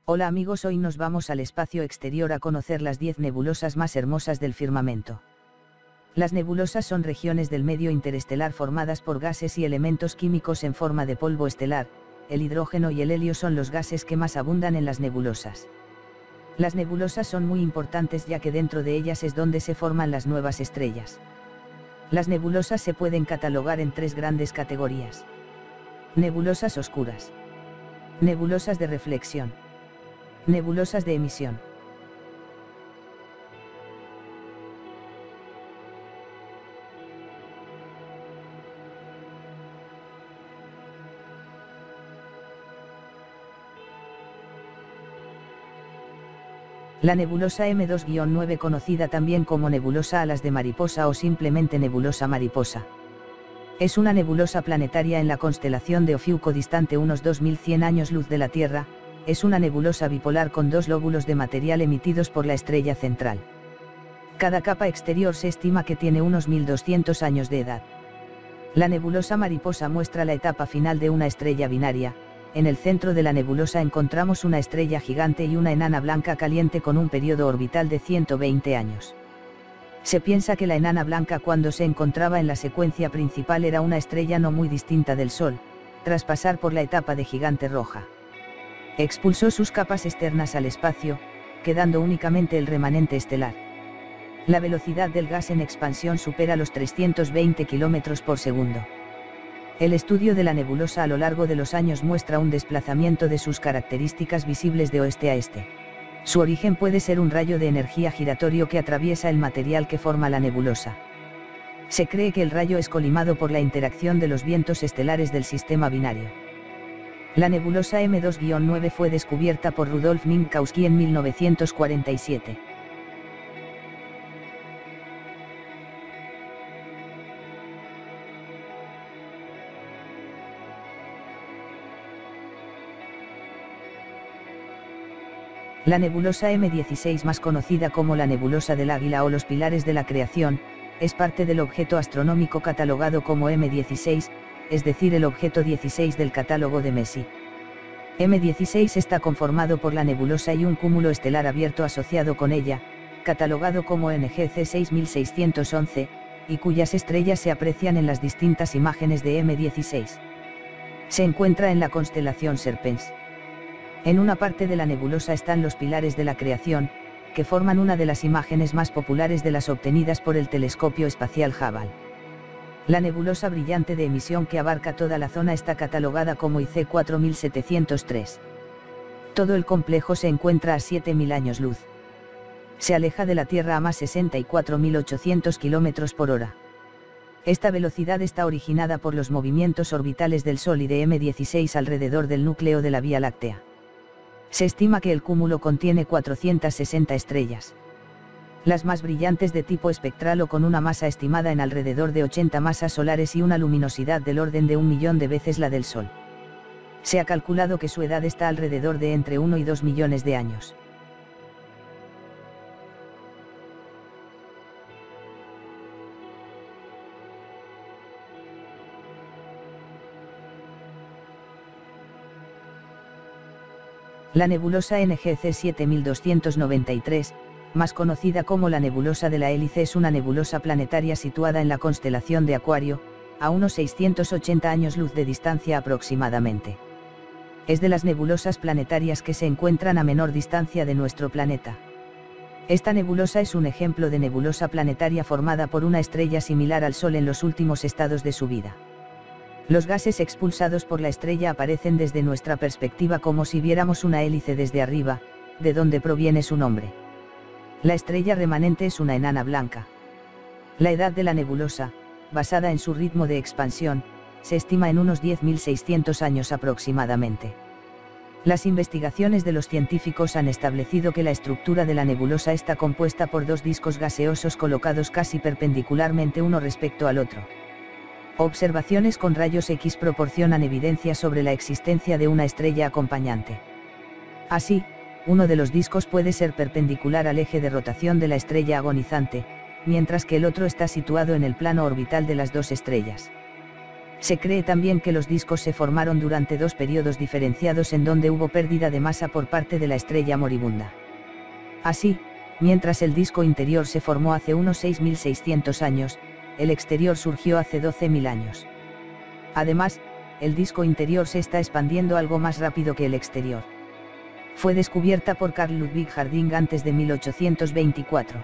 Hola amigos, hoy nos vamos al espacio exterior a conocer las 10 nebulosas más hermosas del firmamento. Las nebulosas son regiones del medio interestelar formadas por gases y elementos químicos en forma de polvo estelar. El hidrógeno y el helio son los gases que más abundan en las nebulosas. Las nebulosas son muy importantes ya que dentro de ellas es donde se forman las nuevas estrellas. Las nebulosas se pueden catalogar en 3 grandes categorías. Nebulosas oscuras. Nebulosas de reflexión. Nebulosas de emisión. La nebulosa M2-9, conocida también como nebulosa alas de mariposa o simplemente nebulosa mariposa. Es una nebulosa planetaria en la constelación de Ofiuco, distante unos 2100 años luz de la Tierra. Es una nebulosa bipolar con 2 lóbulos de material emitidos por la estrella central. Cada capa exterior se estima que tiene unos 1200 años de edad. La nebulosa mariposa muestra la etapa final de una estrella binaria. En el centro de la nebulosa encontramos una estrella gigante y una enana blanca caliente con un periodo orbital de 120 años. Se piensa que la enana blanca, cuando se encontraba en la secuencia principal, era una estrella no muy distinta del Sol. Tras pasar por la etapa de gigante roja, expulsó sus capas externas al espacio, quedando únicamente el remanente estelar. La velocidad del gas en expansión supera los 320 km por segundo. El estudio de la nebulosa a lo largo de los años muestra un desplazamiento de sus características visibles de oeste a este. Su origen puede ser un rayo de energía giratorio que atraviesa el material que forma la nebulosa. Se cree que el rayo es colimado por la interacción de los vientos estelares del sistema binario. La nebulosa M2-9 fue descubierta por Rudolf Minkowski en 1947. La nebulosa M16, más conocida como la nebulosa del águila o los pilares de la creación, es parte del objeto astronómico catalogado como M16, es decir, el objeto 16 del catálogo de Messier. M16 está conformado por la nebulosa y un cúmulo estelar abierto asociado con ella, catalogado como NGC 6611, y cuyas estrellas se aprecian en las distintas imágenes de M16. Se encuentra en la constelación Serpens. En una parte de la nebulosa están los pilares de la creación, que forman una de las imágenes más populares de las obtenidas por el telescopio espacial Hubble. La nebulosa brillante de emisión que abarca toda la zona está catalogada como IC 4703. Todo el complejo se encuentra a 7000 años luz. Se aleja de la Tierra a más 64.800 km por hora. Esta velocidad está originada por los movimientos orbitales del Sol y de M16 alrededor del núcleo de la Vía Láctea. Se estima que el cúmulo contiene 460 estrellas. Las más brillantes de tipo espectral o con una masa estimada en alrededor de 80 masas solares y una luminosidad del orden de 1 millón de veces la del Sol. Se ha calculado que su edad está alrededor de entre 1 y 2 millones de años. La nebulosa NGC 7293, más conocida como la nebulosa de la hélice, es una nebulosa planetaria situada en la constelación de Acuario, a unos 680 años luz de distancia aproximadamente. Es de las nebulosas planetarias que se encuentran a menor distancia de nuestro planeta. Esta nebulosa es un ejemplo de nebulosa planetaria formada por una estrella similar al Sol en los últimos estados de su vida. Los gases expulsados por la estrella aparecen desde nuestra perspectiva como si viéramos una hélice desde arriba, de donde proviene su nombre. La estrella remanente es una enana blanca. La edad de la nebulosa, basada en su ritmo de expansión, se estima en unos 10.600 años aproximadamente. Las investigaciones de los científicos han establecido que la estructura de la nebulosa está compuesta por 2 discos gaseosos colocados casi perpendicularmente uno respecto al otro. Observaciones con rayos X proporcionan evidencia sobre la existencia de una estrella acompañante. Así, uno de los discos puede ser perpendicular al eje de rotación de la estrella agonizante, mientras que el otro está situado en el plano orbital de las 2 estrellas. Se cree también que los discos se formaron durante dos periodos diferenciados en donde hubo pérdida de masa por parte de la estrella moribunda. Así, mientras el disco interior se formó hace unos 6.600 años, el exterior surgió hace 12.000 años. Además, el disco interior se está expandiendo algo más rápido que el exterior. Fue descubierta por Carl Ludwig Harding antes de 1824.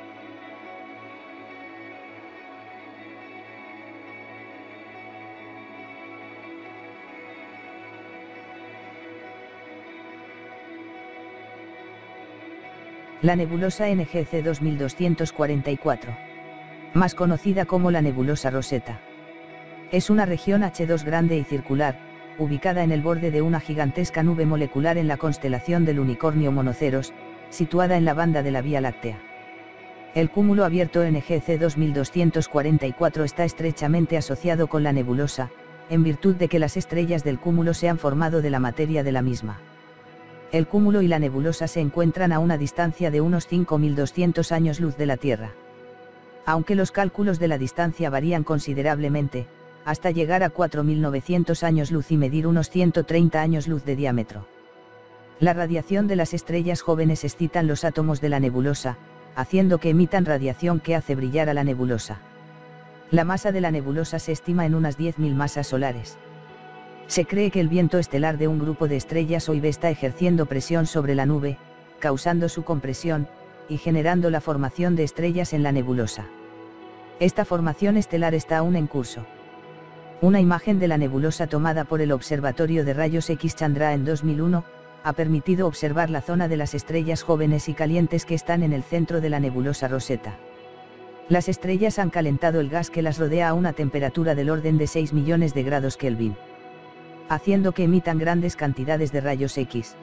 La nebulosa NGC 2244. Más conocida como la nebulosa Rosetta. Es una región H2 grande y circular, ubicada en el borde de una gigantesca nube molecular en la constelación del Unicornio Monoceros, situada en la banda de la Vía Láctea. El cúmulo abierto NGC 2244 está estrechamente asociado con la nebulosa, en virtud de que las estrellas del cúmulo se han formado de la materia de la misma. El cúmulo y la nebulosa se encuentran a una distancia de unos 5.200 años luz de la Tierra. Aunque los cálculos de la distancia varían considerablemente, hasta llegar a 4.900 años luz y medir unos 130 años luz de diámetro. La radiación de las estrellas jóvenes excitan los átomos de la nebulosa, haciendo que emitan radiación que hace brillar a la nebulosa. La masa de la nebulosa se estima en unas 10.000 masas solares. Se cree que el viento estelar de un grupo de estrellas OIB está ejerciendo presión sobre la nube, causando su compresión, y generando la formación de estrellas en la nebulosa. Esta formación estelar está aún en curso. Una imagen de la nebulosa tomada por el Observatorio de Rayos X Chandra en 2001, ha permitido observar la zona de las estrellas jóvenes y calientes que están en el centro de la nebulosa Rosetta. Las estrellas han calentado el gas que las rodea a una temperatura del orden de 6 millones de grados Kelvin, haciendo que emitan grandes cantidades de rayos X.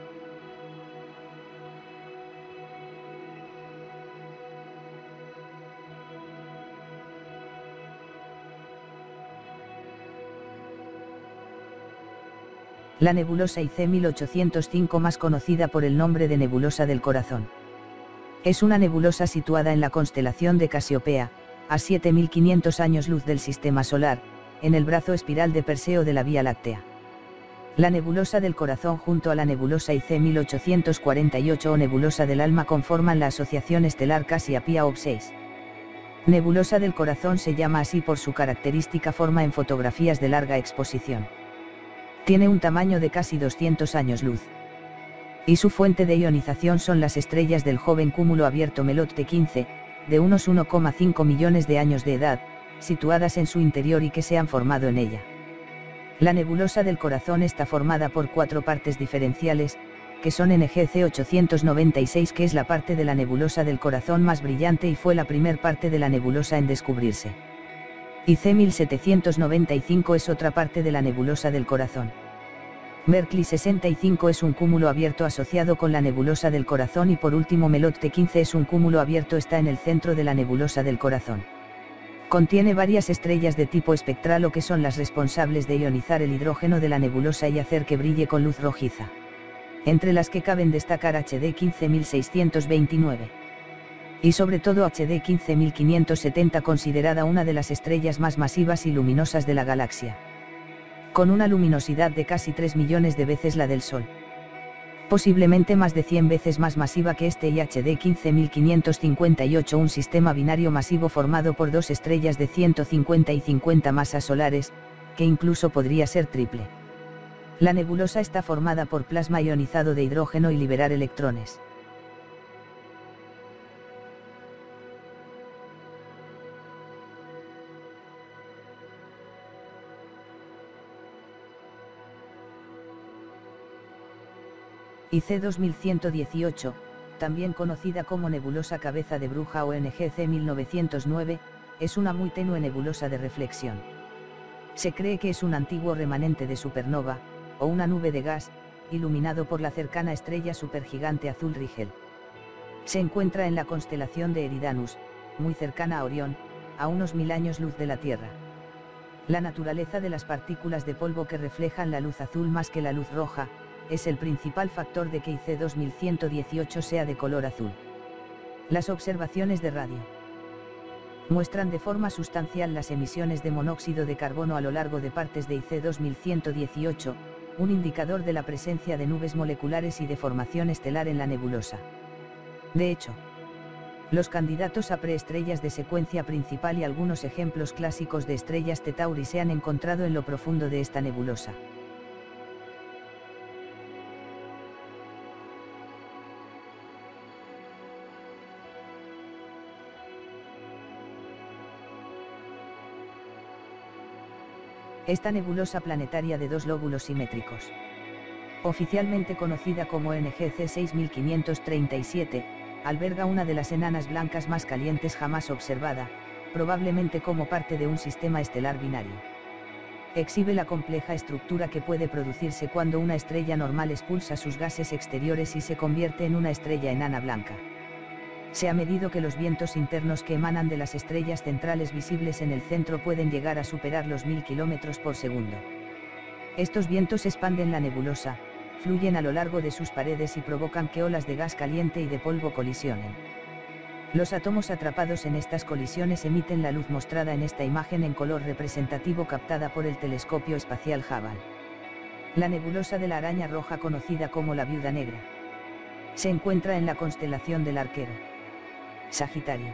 La nebulosa IC 1805, más conocida por el nombre de nebulosa del corazón. Es una nebulosa situada en la constelación de Casiopea, a 7.500 años luz del Sistema Solar, en el brazo espiral de Perseo de la Vía Láctea. La nebulosa del corazón junto a la nebulosa IC 1848 o nebulosa del alma conforman la asociación estelar Casiopea OB6. Nebulosa del corazón se llama así por su característica forma en fotografías de larga exposición. Tiene un tamaño de casi 200 años luz. Y su fuente de ionización son las estrellas del joven cúmulo abierto Melot T15, de unos 1,5 millones de años de edad, situadas en su interior y que se han formado en ella. La nebulosa del corazón está formada por 4 partes diferenciales, que son NGC 896, que es la parte de la nebulosa del corazón más brillante y fue la primer parte de la nebulosa en descubrirse. IC 1795 es otra parte de la nebulosa del corazón. Berkeley 65 es un cúmulo abierto asociado con la nebulosa del corazón y por último Melot T15 es un cúmulo abierto, está en el centro de la nebulosa del corazón. Contiene varias estrellas de tipo espectral o que son las responsables de ionizar el hidrógeno de la nebulosa y hacer que brille con luz rojiza. Entre las que caben destacar HD 15629. Y sobre todo HD 15570, considerada una de las estrellas más masivas y luminosas de la galaxia. Con una luminosidad de casi 3 millones de veces la del Sol. Posiblemente más de 100 veces más masiva que este y HD 15558, un sistema binario masivo formado por dos estrellas de 150 y 50 masas solares, que incluso podría ser triple. La nebulosa está formada por plasma ionizado de hidrógeno y liberar electrones. IC 2118, también conocida como nebulosa cabeza de bruja o NGC 1909, es una muy tenue nebulosa de reflexión. Se cree que es un antiguo remanente de supernova, o una nube de gas, iluminado por la cercana estrella supergigante azul Rigel. Se encuentra en la constelación de Eridanus, muy cercana a Orión, a unos 1000 años luz de la Tierra. La naturaleza de las partículas de polvo que reflejan la luz azul más que la luz roja, es el principal factor de que IC 2118 sea de color azul. Las observaciones de radio. Muestran de forma sustancial las emisiones de monóxido de carbono a lo largo de partes de IC 2118, un indicador de la presencia de nubes moleculares y de formación estelar en la nebulosa. De hecho, los candidatos a preestrellas de secuencia principal y algunos ejemplos clásicos de estrellas T Tauri se han encontrado en lo profundo de esta nebulosa. Esta nebulosa planetaria de dos lóbulos simétricos, oficialmente conocida como NGC 6537, alberga una de las enanas blancas más calientes jamás observada, probablemente como parte de un sistema estelar binario. Exhibe la compleja estructura que puede producirse cuando una estrella normal expulsa sus gases exteriores y se convierte en una estrella enana blanca. Se ha medido que los vientos internos que emanan de las estrellas centrales visibles en el centro pueden llegar a superar los 1000 km por segundo. Estos vientos expanden la nebulosa, fluyen a lo largo de sus paredes y provocan que olas de gas caliente y de polvo colisionen. Los átomos atrapados en estas colisiones emiten la luz mostrada en esta imagen en color representativo captada por el telescopio espacial Hubble. La nebulosa de la araña roja, conocida como la Viuda Negra, se encuentra en la constelación del Arquero, Sagitario.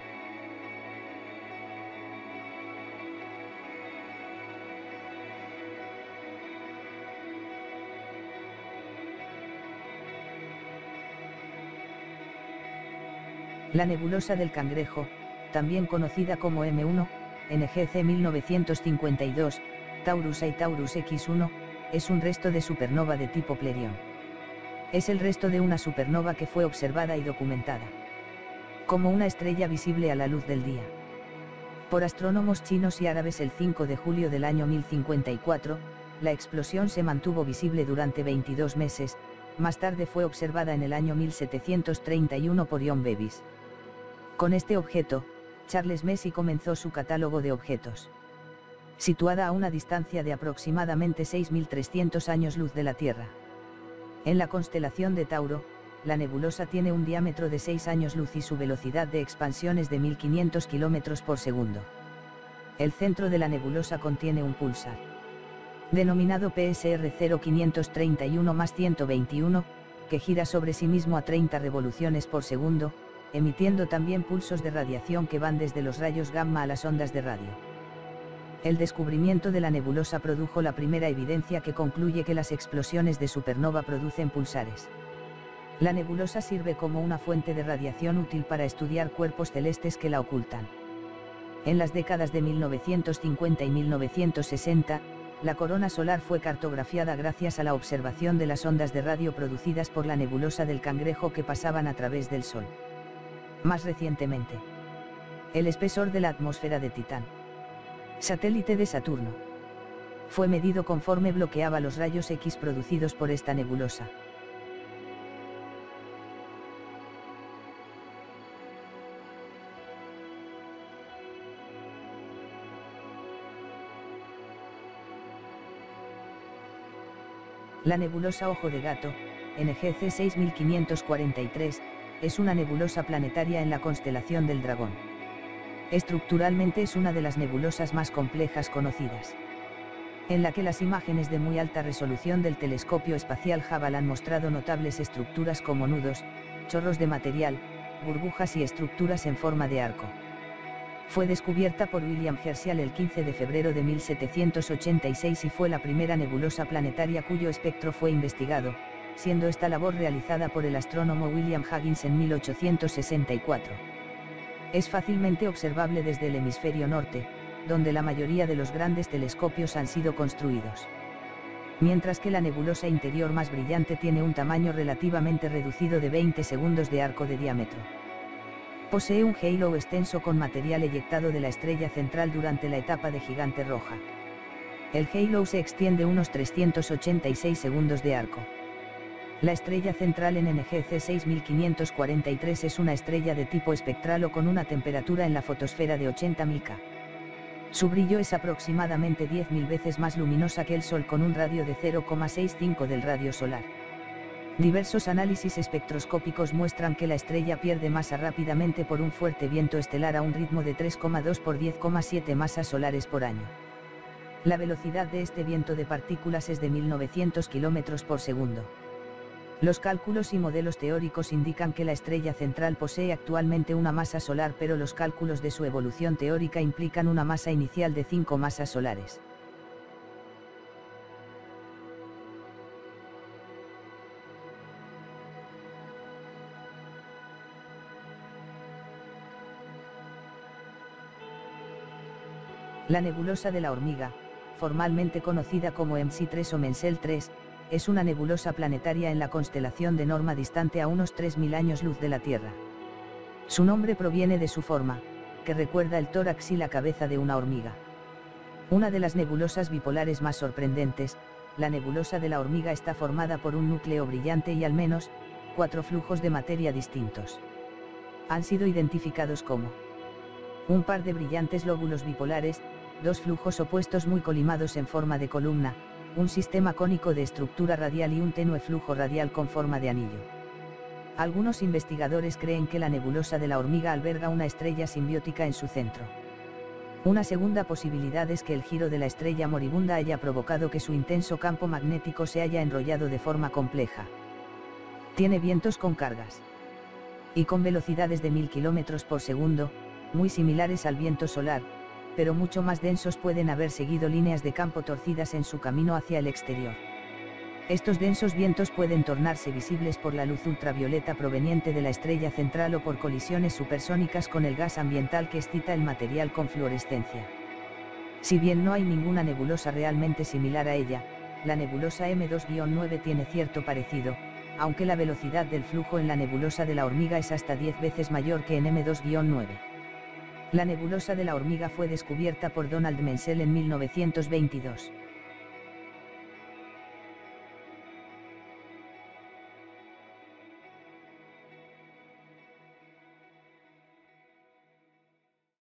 La nebulosa del Cangrejo, también conocida como M1, NGC 1952, Taurus A y Taurus X1, es un resto de supernova de tipo Plerión. Es el resto de una supernova que fue observada y documentada como una estrella visible a la luz del día por astrónomos chinos y árabes el 5 de julio del año 1054. La explosión se mantuvo visible durante 22 meses, más tarde fue observada en el año 1731 por John Bevis. Con este objeto, Charles Messier comenzó su catálogo de objetos. Situada a una distancia de aproximadamente 6.300 años luz de la Tierra. En la constelación de Tauro, la nebulosa tiene un diámetro de 6 años luz y su velocidad de expansión es de 1500 km por segundo. El centro de la nebulosa contiene un púlsar, denominado PSR 0531+121, que gira sobre sí mismo a 30 revoluciones por segundo, emitiendo también pulsos de radiación que van desde los rayos gamma a las ondas de radio. El descubrimiento de la nebulosa produjo la primera evidencia que concluye que las explosiones de supernova producen pulsares. La nebulosa sirve como una fuente de radiación útil para estudiar cuerpos celestes que la ocultan. En las décadas de 1950 y 1960, la corona solar fue cartografiada gracias a la observación de las ondas de radio producidas por la nebulosa del Cangrejo que pasaban a través del Sol. Más recientemente, el espesor de la atmósfera de Titán, satélite de Saturno, fue medido conforme bloqueaba los rayos X producidos por esta nebulosa. La nebulosa Ojo de Gato, NGC 6543, es una nebulosa planetaria en la constelación del Dragón. Estructuralmente es una de las nebulosas más complejas conocidas, en la que las imágenes de muy alta resolución del telescopio espacial Hubble han mostrado notables estructuras como nudos, chorros de material, burbujas y estructuras en forma de arco. Fue descubierta por William Herschel el 15 de febrero de 1786 y fue la primera nebulosa planetaria cuyo espectro fue investigado, siendo esta labor realizada por el astrónomo William Huggins en 1864. Es fácilmente observable desde el hemisferio norte, donde la mayoría de los grandes telescopios han sido construidos. Mientras que la nebulosa interior más brillante tiene un tamaño relativamente reducido de 20 segundos de arco de diámetro. Posee un halo extenso con material eyectado de la estrella central durante la etapa de gigante roja. El halo se extiende unos 386 segundos de arco. La estrella central en NGC 6543 es una estrella de tipo espectral o con una temperatura en la fotosfera de 80.000 K. Su brillo es aproximadamente 10.000 veces más luminosa que el Sol con un radio de 0,65 del radio solar. Diversos análisis espectroscópicos muestran que la estrella pierde masa rápidamente por un fuerte viento estelar a un ritmo de 3,2 por 10,7 masas solares por año. La velocidad de este viento de partículas es de 1900 km por segundo. Los cálculos y modelos teóricos indican que la estrella central posee actualmente una masa solar, pero los cálculos de su evolución teórica implican una masa inicial de 5 masas solares. La nebulosa de la Hormiga, formalmente conocida como MC3 o Mensel 3, es una nebulosa planetaria en la constelación de Norma distante a unos 3000 años luz de la Tierra. Su nombre proviene de su forma, que recuerda el tórax y la cabeza de una hormiga. Una de las nebulosas bipolares más sorprendentes, la nebulosa de la Hormiga está formada por un núcleo brillante y al menos 4 flujos de materia distintos. Han sido identificados como un par de brillantes lóbulos bipolares, 2 flujos opuestos muy colimados en forma de columna, un sistema cónico de estructura radial y un tenue flujo radial con forma de anillo. Algunos investigadores creen que la nebulosa de la Hormiga alberga una estrella simbiótica en su centro. Una segunda posibilidad es que el giro de la estrella moribunda haya provocado que su intenso campo magnético se haya enrollado de forma compleja. Tiene vientos con cargas y con velocidades de 1000 km por segundo, muy similares al viento solar, pero mucho más densos. Pueden haber seguido líneas de campo torcidas en su camino hacia el exterior. Estos densos vientos pueden tornarse visibles por la luz ultravioleta proveniente de la estrella central o por colisiones supersónicas con el gas ambiental que excita el material con fluorescencia. Si bien no hay ninguna nebulosa realmente similar a ella, la nebulosa M2-9 tiene cierto parecido, aunque la velocidad del flujo en la nebulosa de la Hormiga es hasta 10 veces mayor que en M2-9. La nebulosa de la Hormiga fue descubierta por Donald Mensel en 1922.